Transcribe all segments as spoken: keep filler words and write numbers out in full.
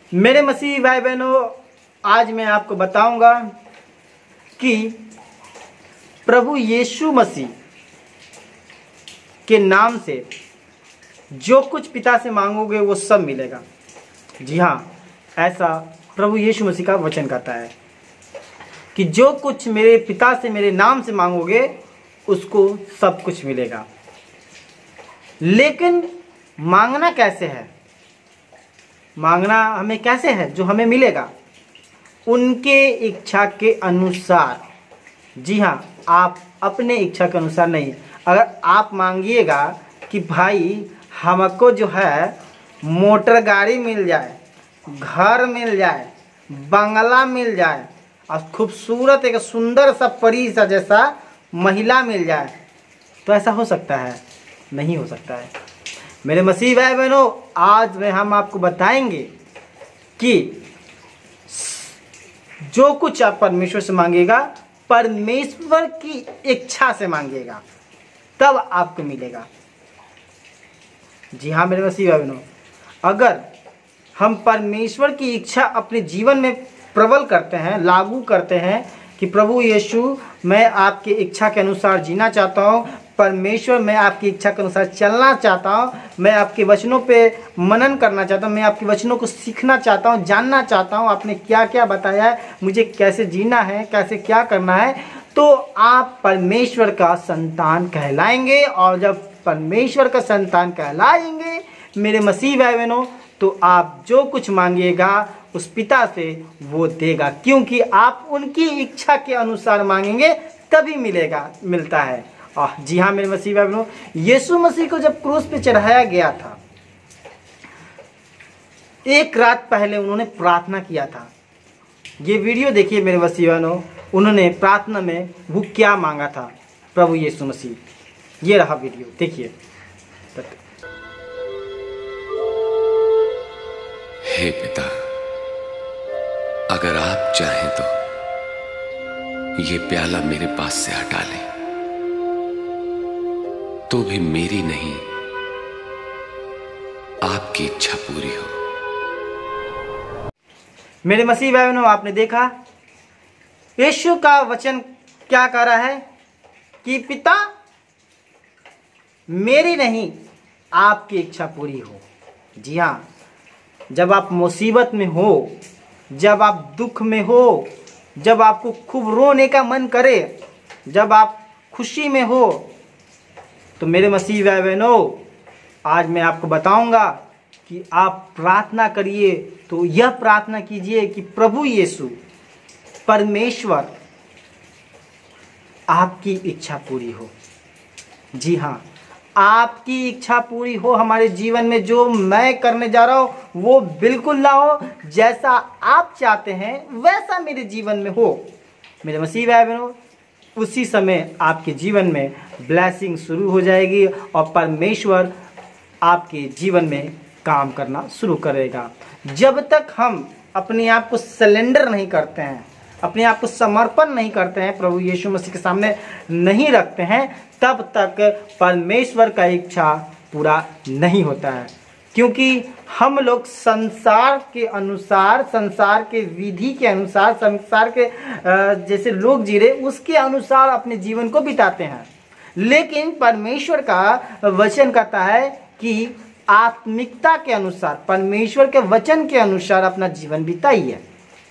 मेरे मसीह भाई बहनों, आज मैं आपको बताऊंगा कि प्रभु यीशु मसीह के नाम से जो कुछ पिता से मांगोगे वो सब मिलेगा। जी हाँ, ऐसा प्रभु यीशु मसीह का वचन कहता है कि जो कुछ मेरे पिता से मेरे नाम से मांगोगे उसको सब कुछ मिलेगा। लेकिन मांगना कैसे है? मांगना हमें कैसे है जो हमें मिलेगा? उनके इच्छा के अनुसार। जी हाँ, आप अपने इच्छा के अनुसार नहीं। अगर आप मांगिएगा कि भाई हमको जो है मोटर गाड़ी मिल जाए, घर मिल जाए, बंगला मिल जाए और खूबसूरत एक सुंदर सा परी सा जैसा महिला मिल जाए, तो ऐसा हो सकता है? नहीं हो सकता है। मेरे मसीह भाई बहनों, आज में हम आपको बताएंगे कि जो कुछ आप परमेश्वर से मांगेगा, परमेश्वर की इच्छा से मांगेगा, तब आपको मिलेगा। जी हाँ मेरे मसीह भाई बहनों, अगर हम परमेश्वर की इच्छा अपने जीवन में प्रबल करते हैं, लागू करते हैं कि प्रभु यीशु मैं आपकी इच्छा के अनुसार जीना चाहता हूँ, परमेश्वर मैं आपकी इच्छा के अनुसार चलना चाहता हूँ, मैं आपके वचनों पे मनन करना चाहता हूँ, मैं आपके वचनों को सीखना चाहता हूँ, जानना चाहता हूँ आपने क्या क्या बताया है, मुझे कैसे जीना है, कैसे क्या करना है, तो आप परमेश्वर का संतान कहलाएंगे। और जब परमेश्वर का संतान कहलाएंगे मेरे मसीह भाई बहनों, तो आप जो कुछ मांगिएगा उस पिता से वो देगा, क्योंकि आप उनकी इच्छा के अनुसार मांगेंगे तभी मिलेगा मिलता है। और जी हाँ मेरे मसीह भाई बहनों, यीशु मसीह को जब क्रूस पे चढ़ाया गया था, एक रात पहले उन्होंने प्रार्थना किया था। ये वीडियो देखिए मेरे मसीह बहनों, उन्होंने प्रार्थना में वो क्या मांगा था प्रभु यीशु मसीह। ये रहा वीडियो, देखिए। हे पिता, अगर आप चाहें तो ये प्याला मेरे पास से हटा लें, तो भी मेरी नहीं आपकी इच्छा पूरी हो। मेरे मसीह भाई बहनों, आपने देखा यीशु का वचन क्या कह रहा है कि पिता मेरी नहीं आपकी इच्छा पूरी हो। जी हाँ, जब आप मुसीबत में हो, जब आप दुख में हो, जब आपको खूब रोने का मन करे, जब आप खुशी में हो, तो मेरे मसीह भाई बहनों, आज मैं आपको बताऊंगा कि आप प्रार्थना करिए। तो यह प्रार्थना कीजिए कि प्रभु यीशु परमेश्वर आपकी इच्छा पूरी हो। जी हाँ, आपकी इच्छा पूरी हो हमारे जीवन में। जो मैं करने जा रहा हूं वो बिल्कुल ना हो, जैसा आप चाहते हैं वैसा मेरे जीवन में हो। मेरे मसीह भाई बहनों, उसी समय आपके जीवन में ब्लेसिंग शुरू हो जाएगी और परमेश्वर आपके जीवन में काम करना शुरू करेगा। जब तक हम अपने आप को सरेंडर नहीं करते हैं, अपने आप को समर्पण नहीं करते हैं, प्रभु यीशु मसीह के सामने नहीं रखते हैं, तब तक परमेश्वर का इच्छा पूरा नहीं होता है। क्योंकि हम लोग संसार के अनुसार, संसार के विधि के अनुसार, संसार के जैसे लोग जी रहे उसके अनुसार अपने जीवन को बिताते हैं। लेकिन परमेश्वर का वचन कहता है कि आत्मिकता के अनुसार, परमेश्वर के वचन के अनुसार अपना जीवन बिताइए।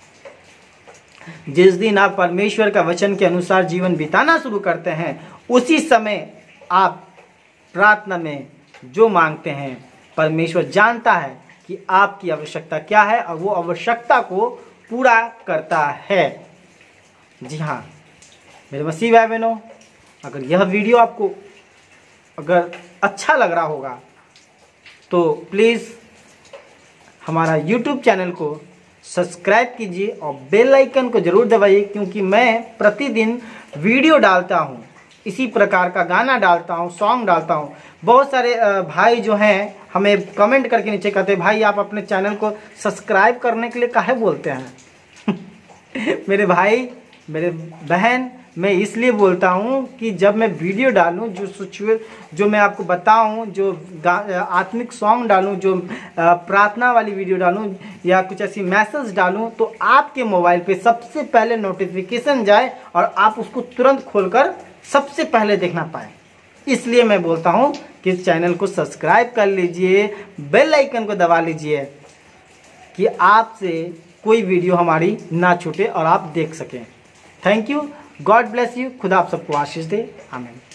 जिस दिन आप परमेश्वर का वचन के अनुसार जीवन बिताना शुरू करते हैं, उसी समय आप प्रार्थना में जो मांगते हैं, परमेश्वर जानता है कि आपकी आवश्यकता क्या है और वो आवश्यकता को पूरा करता है। जी हाँ मेरे मसीह भाई बहनों, अगर यह वीडियो आपको अगर अच्छा लग रहा होगा तो प्लीज़ हमारा यूट्यूब चैनल को सब्सक्राइब कीजिए और बेल आइकन को ज़रूर दबाइए, क्योंकि मैं प्रतिदिन वीडियो डालता हूँ, इसी प्रकार का गाना डालता हूँ, सॉन्ग डालता हूँ। बहुत सारे भाई जो हैं हमें कमेंट करके नीचे कहते हैं, भाई आप अपने चैनल को सब्सक्राइब करने के लिए काहे बोलते हैं। मेरे भाई, मेरे बहन, मैं इसलिए बोलता हूँ कि जब मैं वीडियो डालूँ, जो सिचुए जो मैं आपको बताऊँ, जो आत्मिक सॉन्ग डालूँ, जो प्रार्थना वाली वीडियो डालूँ या कुछ ऐसी मैसेज डालूँ, तो आपके मोबाइल पे सबसे पहले नोटिफिकेशन जाए और आप उसको तुरंत खोलकर सबसे पहले देखना पाएँ। इसलिए मैं बोलता हूँ कि चैनल को सब्सक्राइब कर लीजिए, बेल आइकन को दबा लीजिए कि आपसे कोई वीडियो हमारी ना छूटे और आप देख सकें। Thank you, God bless you. खुदा आप सबको आशीष दे। आमीन।